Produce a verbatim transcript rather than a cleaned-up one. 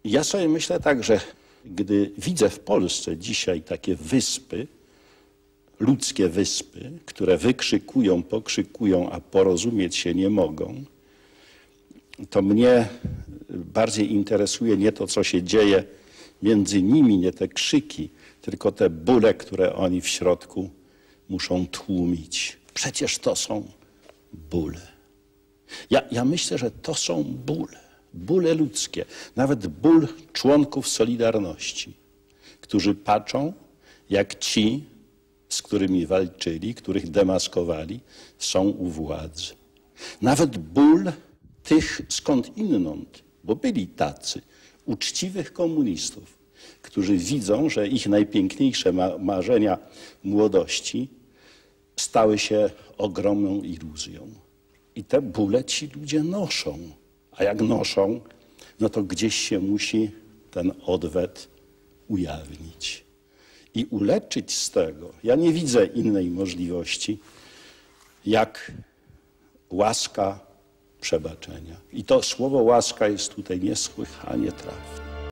Ja sobie myślę tak, że gdy widzę w Polsce dzisiaj takie wyspy, ludzkie wyspy, które wykrzykują, pokrzykują, a porozumieć się nie mogą, to mnie bardziej interesuje nie to, co się dzieje między nimi, nie te krzyki, tylko te bóle, które oni w środku muszą tłumić. Przecież to są bóle. Ja, ja myślę, że to są bóle, bóle ludzkie, nawet ból członków Solidarności, którzy patrzą, jak ci, z którymi walczyli, których demaskowali, są u władzy. Nawet ból tych skądinąd, bo byli tacy, uczciwych komunistów, którzy widzą, że ich najpiękniejsze ma marzenia młodości stały się ogromną iluzją. I te bóle ci ludzie noszą. A jak noszą, no to gdzieś się musi ten odwet ujawnić. I uleczyć z tego, ja nie widzę innej możliwości, jak łaska przebaczenia. I to słowo łaska jest tutaj niesłychanie trafne.